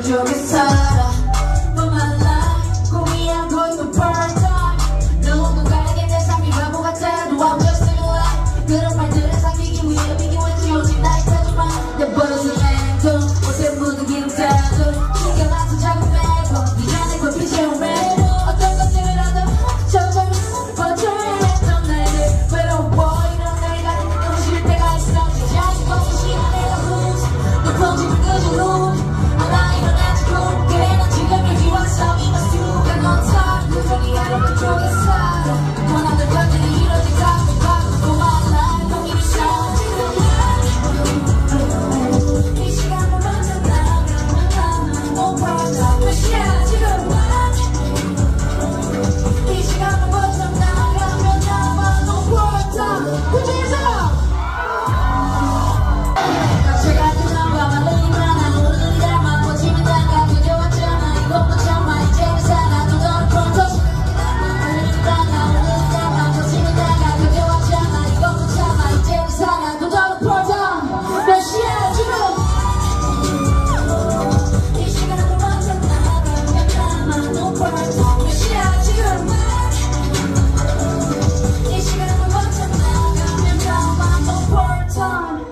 쪽에 살아 But my life 고민한 거의 part time 누군가에게 내 삶이 바보 같아도 I'm just living life 그런 말들을 삼키기 위해 비교했지 오직 나의 타지만 내 버릇은 행동 옷에 묻은 기름 따도 신경 안 써 작은 매번 네가 내 걸 피채운 매번 어떤 것 때문이라도 점점 버텨냈던 날들 외로워 이런 날 같은 느낌을 쉴 때가 있어 자식 없이 쉬는 내가 lose 내 폰집을 그저 lose 알아 일어나지 군 그래 난 지금 여기 와서 이 맛수가 넌 살 요정이 하루는 쪽에 살아 원하는 것들이 이루어지다 고마운 날 공기를 써 이 시간을 먼저 나가면 못 받아 몇 시야 지금 이 시간을 먼저 나가면 나만 못 받아 그중에서 같이 같은 나와 말리지 마나 오늘은 닮아 버티면 나가 그려왔잖아 이건 못 참아 이제는 살아 또 너를 프론토스 말리지 마나 오늘은 닮아 버티면 나가 그려왔잖아 이건 못 참아 이제는 살아 또 너를 프론토스 몇 시야 지금 이 시간을 먼저 나가면 나만 못 받아 몇 시야 지금 이 시간을 먼저 나가면 나만 못 받아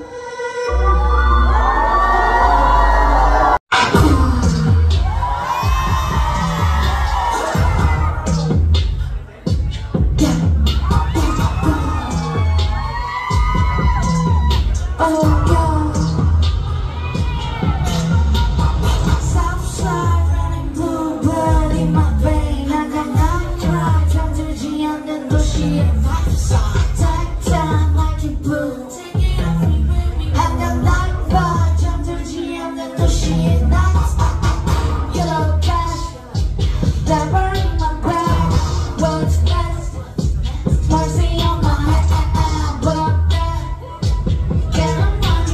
Southside running blue blood in my vein I got night drive 잠들지 않는 도시의 vibeside Take time like it blue Take it off me baby I got night vibe 잠들지 않는 도시의 night Yellow cash that burn in my back What's next? Mercy on my head but I'm dead Get my money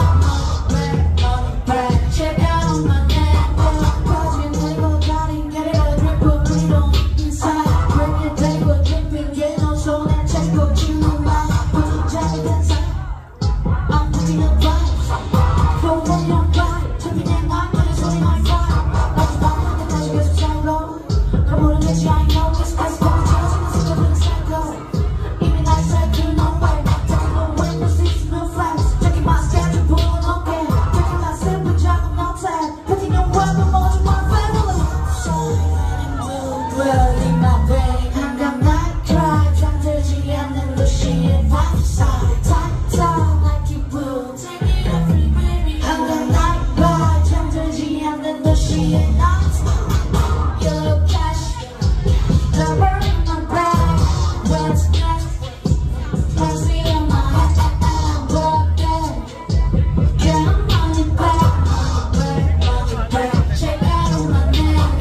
back Check out on my neck 꺼진 내고 가린 게리가 drip bleed inside Bring it table dripping get no 손에 채고 주는 말 부족자의 단상 I'm looking at vibes Flow on your vibe dripping in my money 소리 my vibe 나도 밤한테 다시 계속 살고 널 모르겠지 I know it's cause 너무 지어지는 스쳐버린 cycle 이미 날 cycle no way Taking no way no seats no flags Checking my schedule pulling okay Taking my sip with job no tag Putting your work on most of my family Shining blue blood in my vein 한강 night drive 잠들지 않는 도시의 vibeside Tight down like it blue Take it off me baby 한강 night vibe 잠들지 않는 도시의 night Yellow cash the burn in my back What's next? Mercy on my head but I'm dead Get my money back Check out on my neck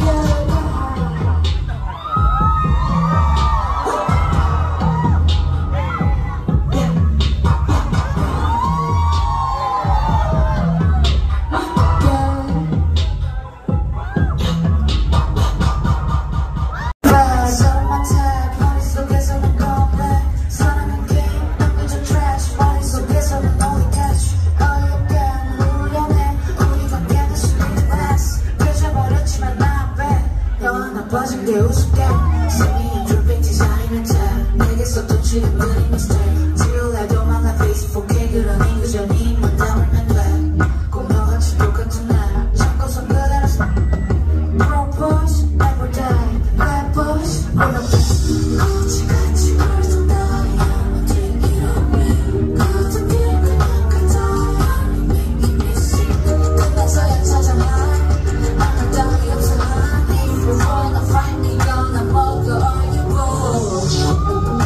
Buzz on my tab 머릿속에서는 comeback 사랑은 게임 난 그저 trash 머릿속에서는 only cash 어이없게 무연해 우리가 깨는 스피드 glass 깨져버렸지만 not bad 너와 나 빠진 게 우습게 Singing dripping 디자인은 tab 내게서 또 지금은 mistake 지울래도 말라 페이스북 그러니 그저 네 입만 다물면 돼 꿈너같이 똑같은 날 참고서 그대로 Propose never die Bad boys all of them 같이 걸던 나야 take it on me 같은 길 그만 가다 Making me sick 끝나서야 찾아나 아무 따위 없어 If you wanna fight me gonna 먹어 all you want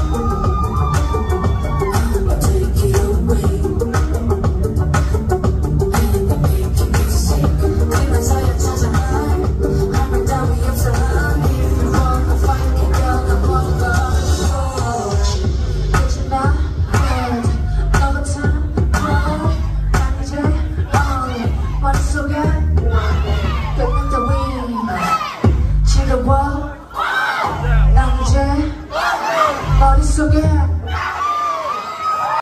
I'ma take it away And I'm making me sick 끝나서야 찾아나 아무 따위 없어 If you wanna fight me gonna 먹어 all you want 이제 나 너 같은 난 이제 머릿속에 뺏는 따위 지겨워 난 이제 머릿속에